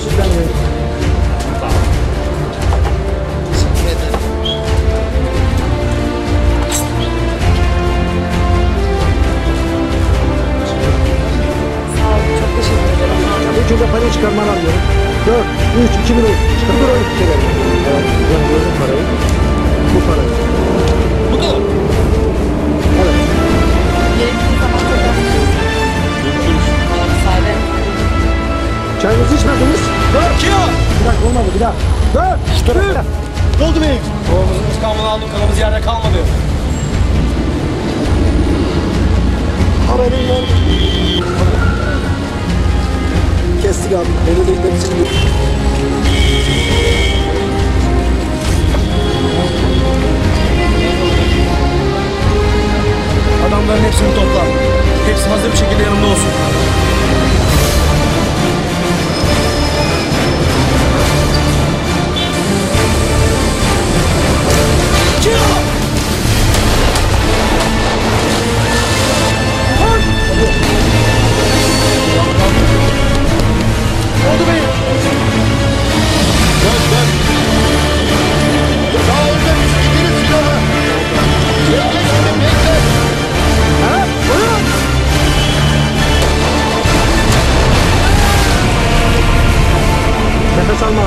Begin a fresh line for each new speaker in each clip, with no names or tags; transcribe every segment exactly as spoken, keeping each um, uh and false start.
Sizden gelin.
Teşekkür ederim. Sağ olun, çok teşekkür ederim.
İlk önce parayı çıkarmalar diyorum. Dört, üç, iki bin olur. Çıkar bir oyun çekelim. Evet, ben gördüm parayı. Bu parayı.
Bu da.
Evet.
Gerekli zaman tekrar.
Görüşürüz.
Bana müsaade.
Çayınızı içmediniz. Dört.
Kim o?
Bir dakika olmadı bir daha. Dört. Bir.
Ne oldu beyim? Kovamızın ıskamını aldım, kanımız yerde kalmadı.
Haberin var. Kestik abi. Beni de gitmek için.
Adamların hepsini topla. Hepsi hazır bir şekilde yanımda olsun. Oldu beyim. Dön dön. Daha önce indirin silahı. Bekle dedim bekle.
Ha? Buyurun. Nefes alma.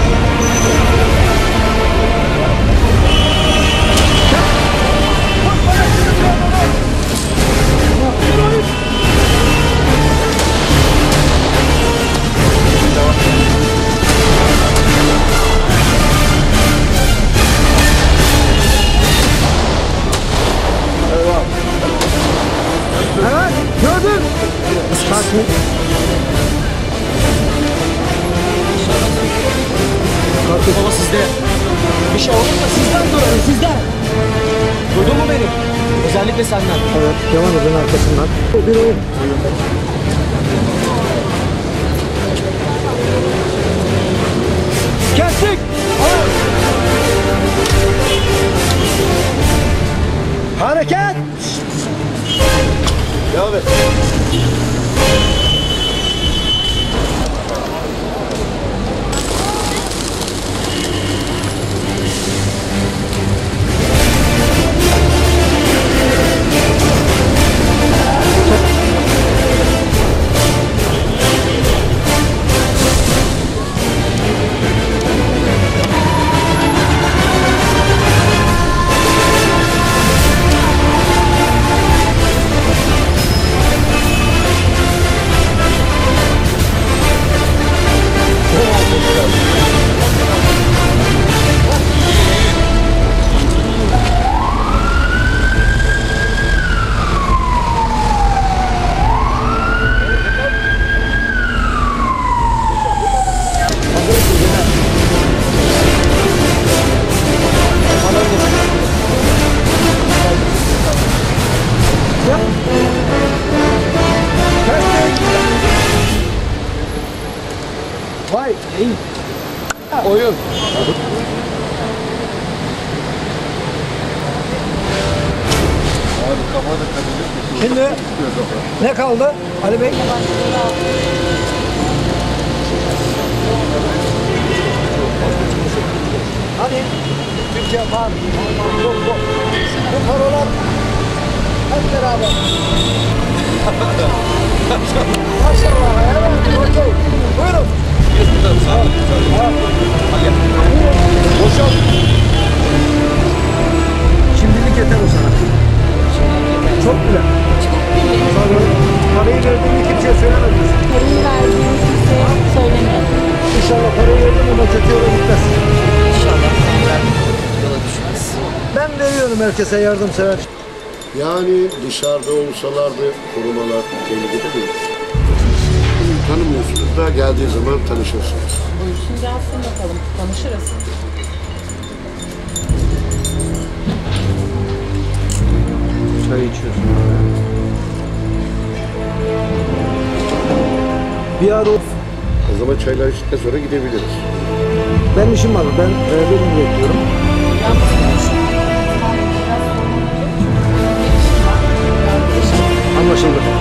Evet, gördün. Sakin.
Baba sizde. Bir şey olursa sizden duyarım, sizden. Duydun mu beni? Özellikle senden.
Evet, devam edin arkasından. Bir oyun. Kestik. Hareket.
Devam et.
Vay, iyi.
Oyun.
Şimdi ne kaldı Ali Bey? Hani Türkiye var. Bu, bu, bu parolar hep beraber. Maşallah. Evet, okey. Buyurun.
Boşalt.
Şimdilik yeter o sana. Çok güzel. Parayı verdiğini kimseye söylemediniz.
Parayı verdiğimi kimseye söylemedim.
İnşallah parayı verdim ama kötü yola gitmez.
İnşallah tekrar yola düşmez.
Ben veriyorum herkese yardımsever.
Yani dışarıda olsalardı korumalar tehlikede değil. Tanımıyorsunuz da geldiği zaman tanışırsınız.
Buyursun gelsin bakalım. Tanışırız.
Çay içiyorsun. Bir ara of.
O zaman çaylar içtikten sonra gidebiliriz.
Ben işim var. Ben e, benim bekliyorum. Anlaşıldı.